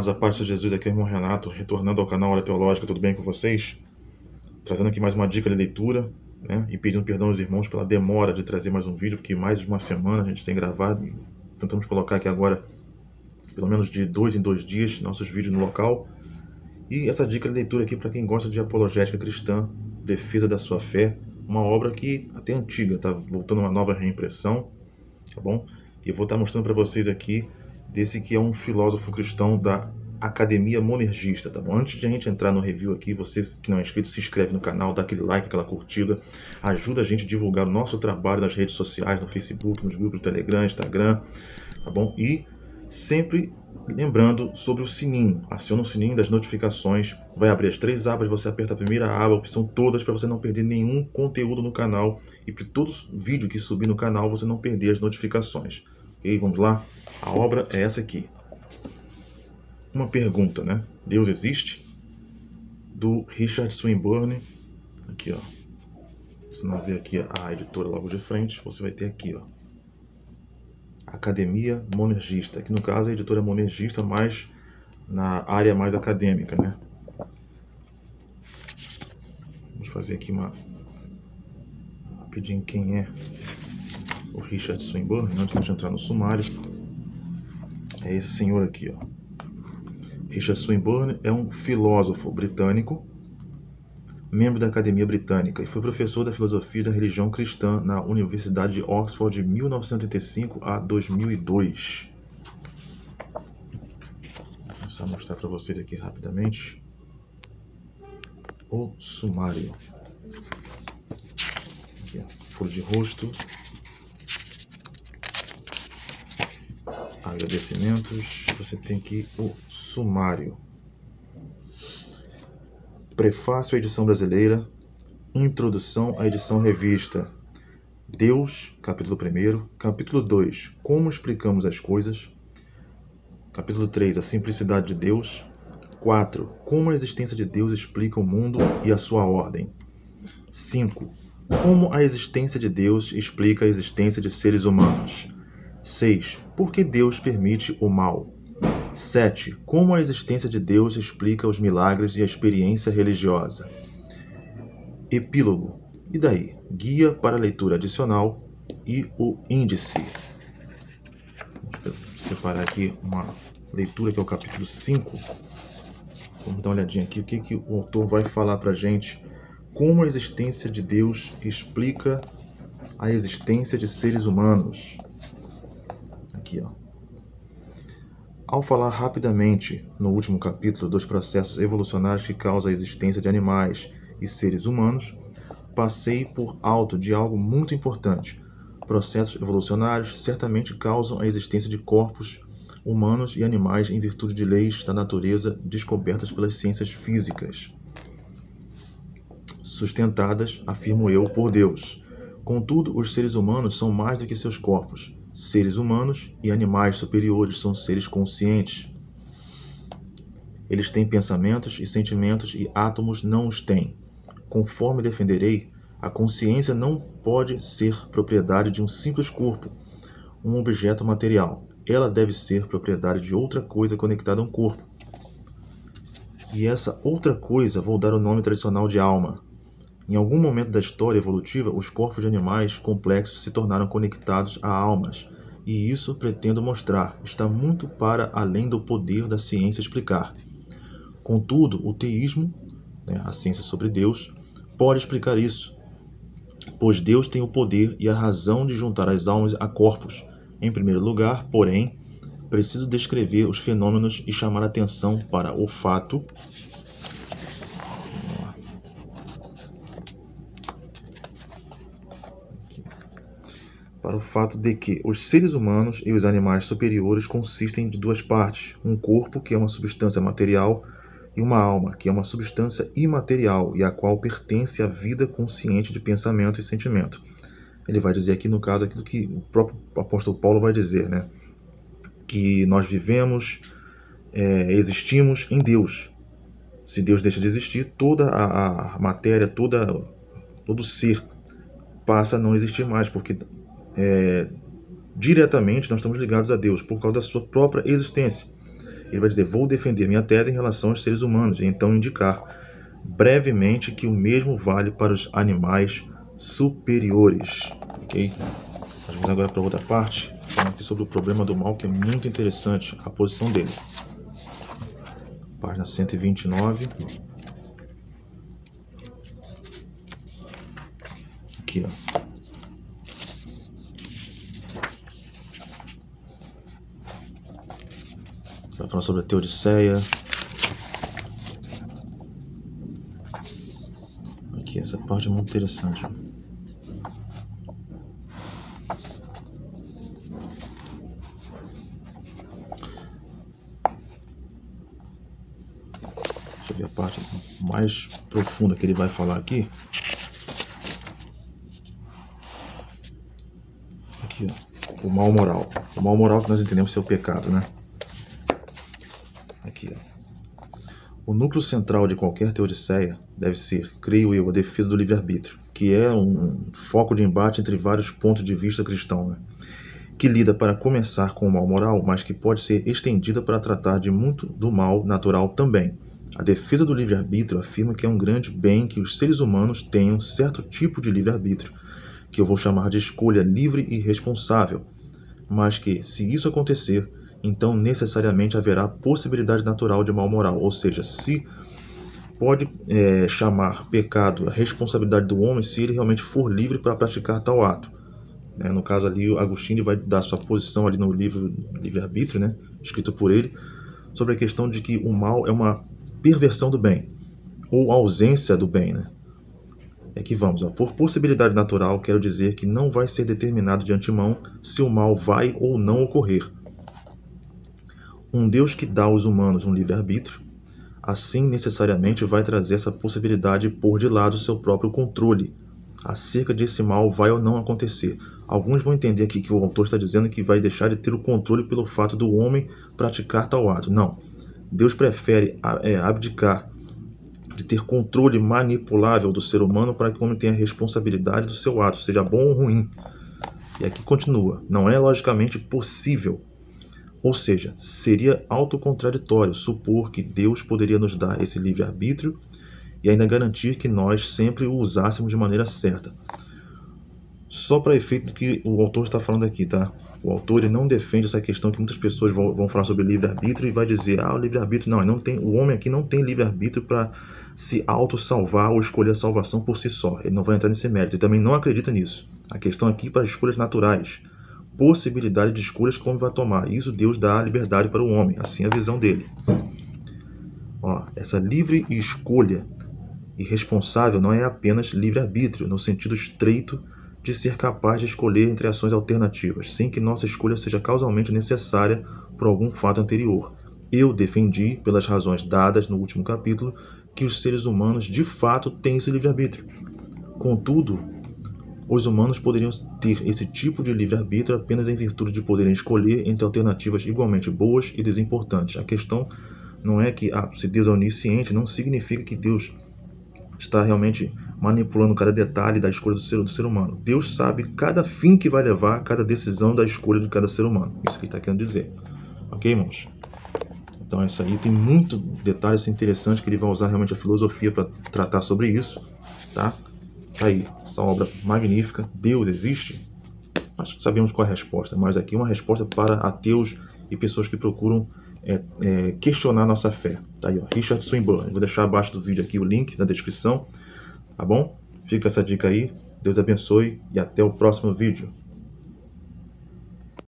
amados, a paz de Jesus, aqui é o irmão Renato, retornando ao canal Hora Teológica, tudo bem com vocês? Trazendo aqui mais uma dica de leitura, né? E pedindo perdão aos irmãos pela demora de trazer mais um vídeo, porque mais de uma semana a gente tem gravado e tentamos colocar aqui agora, pelo menos de 2 em 2 dias, nossos vídeos no local. E essa dica de leitura aqui para quem gosta de apologética cristã, defesa da sua fé, uma obra que até antiga, tá voltando uma nova reimpressão, tá bom? E eu vou estar mostrando para vocês aqui desse que é um filósofo cristão da Academia Monergista, tá bom? Antes de a gente entrar no review aqui, você que não é inscrito, se inscreve no canal, dá aquele like, aquela curtida, ajuda a gente a divulgar o nosso trabalho nas redes sociais, no Facebook, nos grupos do Telegram, Instagram, tá bom? E sempre lembrando sobre o sininho, aciona o sininho das notificações, vai abrir as 3 abas, você aperta a primeira aba, a opção todas, para você não perder nenhum conteúdo no canal e para todo vídeo que subir no canal você não perder as notificações. Ok, vamos lá? A obra é essa aqui. Uma pergunta, né? Deus existe? Do Richard Swinburne. Aqui, ó. Você não vê aqui a editora logo de frente, você vai ter aqui, ó, Academia Monergista, que no caso é a editora Monergista, mas na área mais acadêmica, né? Vamos fazer aqui uma rapidinho quem é o Richard Swinburne, antes de a gente entrar no sumário. É esse senhor aqui, ó. Richard Swinburne é um filósofo britânico, membro da Academia Britânica, e foi professor da filosofia e da religião cristã na Universidade de Oxford de 1985 a 2002. Vou começar a mostrar para vocês aqui rapidamente o sumário. Aqui, ó, folha de rosto, agradecimentos, você tem aqui o sumário. Prefácio à edição brasileira, introdução à edição revista, Deus, capítulo 1, capítulo 2, como explicamos as coisas, capítulo 3, a simplicidade de Deus, 4, como a existência de Deus explica o mundo e a sua ordem, 5, como a existência de Deus explica a existência de seres humanos, 6, por que Deus permite o mal, 7. Como a existência de Deus explica os milagres e a experiência religiosa. Epílogo. E daí? Guia para a leitura adicional e o índice. Vou separar aqui uma leitura que é o capítulo 5. Vamos dar uma olhadinha aqui o que o autor vai falar para a gente. Como a existência de Deus explica a existência de seres humanos. Aqui, ó. Ao falar rapidamente, no último capítulo, dos processos evolucionários que causam a existência de animais e seres humanos, passei por alto de algo muito importante. Processos evolucionários certamente causam a existência de corpos humanos e animais em virtude de leis da natureza descobertas pelas ciências físicas, sustentadas, afirmo eu, por Deus. Contudo, os seres humanos são mais do que seus corpos. Seres humanos e animais superiores são seres conscientes. Eles têm pensamentos e sentimentos e átomos não os têm. Conforme defenderei, a consciência não pode ser propriedade de um simples corpo, um objeto material. Ela deve ser propriedade de outra coisa conectada a um corpo. E essa outra coisa vou dar o nome tradicional de alma. Em algum momento da história evolutiva, os corpos de animais complexos se tornaram conectados a almas, e isso pretendo mostrar, está muito para além do poder da ciência explicar. Contudo, o teísmo, a ciência sobre Deus, pode explicar isso, pois Deus tem o poder e a razão de juntar as almas a corpos. Em primeiro lugar, porém, preciso descrever os fenômenos e chamar a atenção para o fato de que os seres humanos e os animais superiores consistem de 2 partes, um corpo, que é uma substância material, e uma alma, que é uma substância imaterial, e a qual pertence à vida consciente de pensamento e sentimento. Ele vai dizer aqui, no caso, aquilo que o próprio apóstolo Paulo vai dizer, né? Que nós vivemos, existimos em Deus. Se Deus deixa de existir, toda a matéria, todo ser passa a não existir mais, porque diretamente nós estamos ligados a Deus por causa da sua própria existência. ele vai dizer: vou defender minha tese em relação aos seres humanos, e então indicar brevemente que o mesmo vale para os animais superiores. Ok? Nós vamos agora para outra parte, falando aqui sobre o problema do mal, que é muito interessante, a posição dele. Página 129. Aqui, ó. Vai falar sobre a Teodiceia. Aqui, essa parte é muito interessante. Deixa eu ver a parte mais profunda que ele vai falar aqui. Aqui, ó. O mal moral. O mal moral que nós entendemos ser o pecado, né? Aqui, ó. O núcleo central de qualquer teodiceia deve ser, creio eu, a defesa do livre-arbítrio, que é um foco de embate entre vários pontos de vista cristãos, né? Que lida para começar com o mal moral, mas que pode ser estendida para tratar de muito do mal natural também. A defesa do livre-arbítrio afirma que é um grande bem que os seres humanos tenham certo tipo de livre-arbítrio, que eu vou chamar de escolha livre e responsável, mas que, se isso acontecer, então necessariamente haverá possibilidade natural de mal moral, ou seja, se pode chamar pecado a responsabilidade do homem se ele realmente for livre para praticar tal ato. No caso ali, o Agostinho vai dar sua posição ali no livro Livre-Arbítrio, né, escrito por ele, sobre a questão de que o mal é uma perversão do bem, ou ausência do bem, né? É que vamos, ó, por possibilidade natural, quero dizer que não vai ser determinado de antemão se o mal vai ou não ocorrer. Um Deus que dá aos humanos um livre-arbítrio, assim necessariamente vai trazer essa possibilidade de pôr de lado seu próprio controle acerca de esse mal vai ou não acontecer. Alguns vão entender aqui que o autor está dizendo que vai deixar de ter o controle pelo fato do homem praticar tal ato. Não. Deus prefere abdicar de ter controle manipulável do ser humano para que o homem tenha a responsabilidade do seu ato, seja bom ou ruim. E aqui continua. Não é logicamente possível. Ou seja, seria autocontradictório supor que Deus poderia nos dar esse livre-arbítrio e ainda garantir que nós sempre o usássemos de maneira certa. Só para efeito do que o autor está falando aqui, tá? O autor ele não defende essa questão que muitas pessoas vão falar sobre livre-arbítrio e vai dizer, o livre-arbítrio, não tem, o homem aqui não tem livre-arbítrio para se auto-salvar ou escolher a salvação por si só. Ele não vai entrar nesse mérito, ele também não acredita nisso. A questão aqui é para escolhas naturais. Possibilidade de escolhas que o homem vai tomar. Isso Deus dá a liberdade para o homem, assim é a visão dele. Ó, essa livre escolha e responsável não é apenas livre-arbítrio, no sentido estreito de ser capaz de escolher entre ações alternativas, sem que nossa escolha seja causalmente necessária por algum fato anterior. Eu defendi, pelas razões dadas no último capítulo, que os seres humanos de fato têm esse livre-arbítrio. Contudo, os humanos poderiam ter esse tipo de livre-arbítrio apenas em virtude de poderem escolher entre alternativas igualmente boas e desimportantes. A questão não é que, se Deus é onisciente, não significa que Deus está realmente manipulando cada detalhe da escolha do ser humano. Deus sabe cada fim que vai levar a cada decisão da escolha de cada ser humano. Isso que ele está querendo dizer. Ok, irmãos? Então essa aí tem muito detalhes interessantes que ele vai usar realmente a filosofia para tratar sobre isso, tá? Tá aí, essa obra magnífica. Deus existe? Acho que sabemos qual é a resposta, mas aqui é uma resposta para ateus e pessoas que procuram questionar nossa fé. Tá aí, ó, Richard Swinburne. Vou deixar abaixo do vídeo aqui o link na descrição, tá bom? Fica essa dica aí. Deus abençoe e até o próximo vídeo.